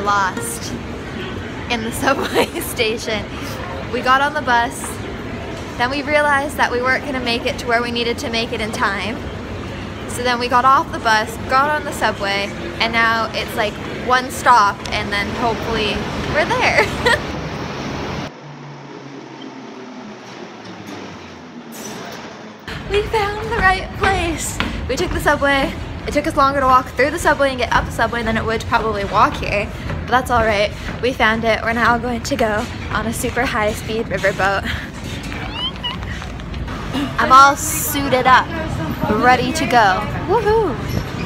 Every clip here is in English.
lost in the subway station. We got on the bus, then we realized that we weren't going to make it to where we needed to make it in time. So then we got off the bus, got on the subway, and now it's like one stop and then hopefully we're there. We found the right place. We took the subway. It took us longer to walk through the subway and get up the subway than it would to probably walk here, but that's all right. We found it. We're now going to go on a super high-speed riverboat. I'm all suited up, ready to go. Woohoo!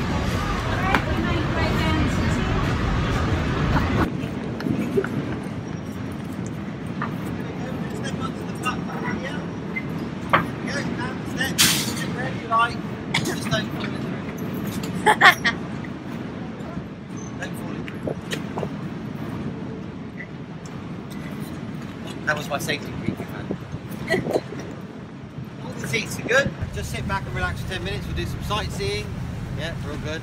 That was my safety briefing, man. All the seats are good. Just sit back and relax for 10 minutes. We'll do some sightseeing. Yeah, we're all good.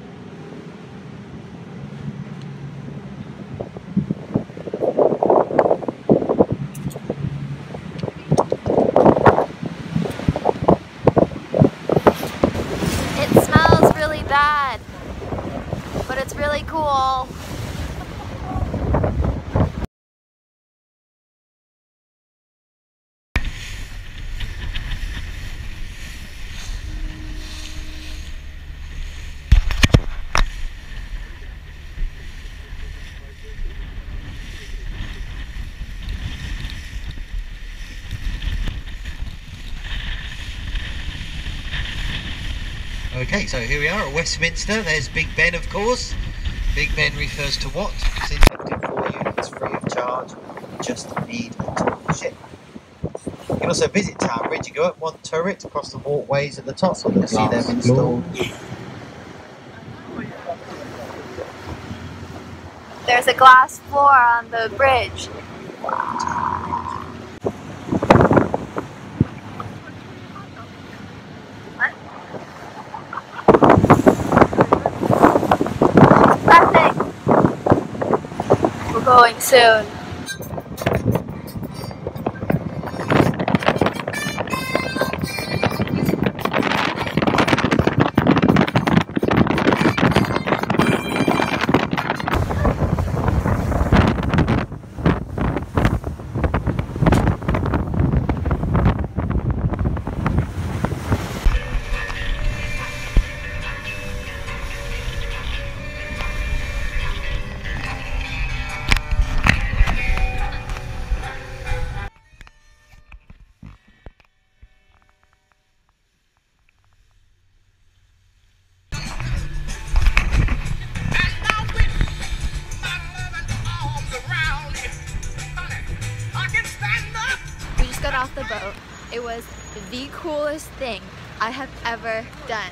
It smells really bad, but it's really cool. Okay, so here we are at Westminster. There's Big Ben, of course. Big Ben refers to what? It's intended for you. It's free of charge. You just need a tour ship. You can also visit Tower Bridge. You go up one turret across the walkways at the top, so you'll see them installed. There's a glass floor on the bridge. Going soon. Got off the boat. It was the coolest thing I have ever done.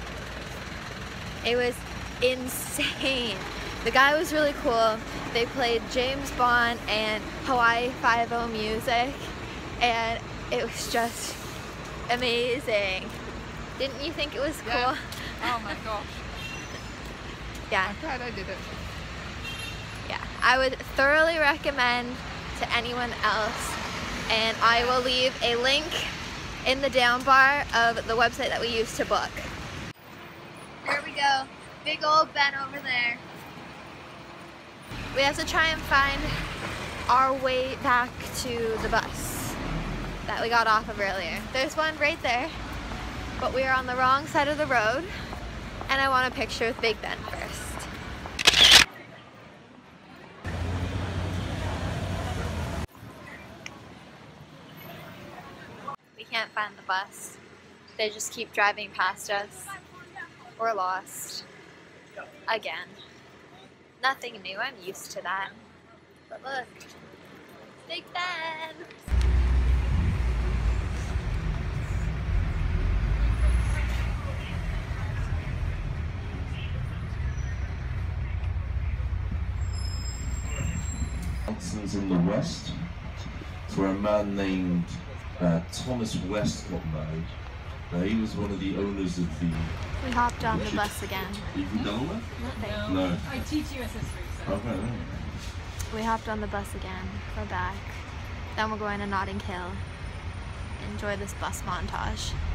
It was insane. The guy was really cool. They played James Bond and Hawaii Five-0 music, and it was just amazing. Didn't you think it was cool? Yeah. Oh my gosh. Yeah. I'm glad I did it. Yeah. I would thoroughly recommend to anyone else. And I will leave a link in the down bar of the website that we used to book. There we go. Big old Ben over there. We have to try and find our way back to the bus that we got off of earlier. There's one right there, but we are on the wrong side of the road, and I want a picture with Big Ben first. Can't find the bus. They just keep driving past us. We're lost. Again. Nothing new, I'm used to that. But look, Big Ben! Johnson's in the west, where a man named Thomas West got married. He was one of the owners of the... We hopped on the bus again. Have you done that? Nothing. No. I teach US history, so Okay. We hopped on the bus again. We're back. Then we're going to Notting Hill. Enjoy this bus montage.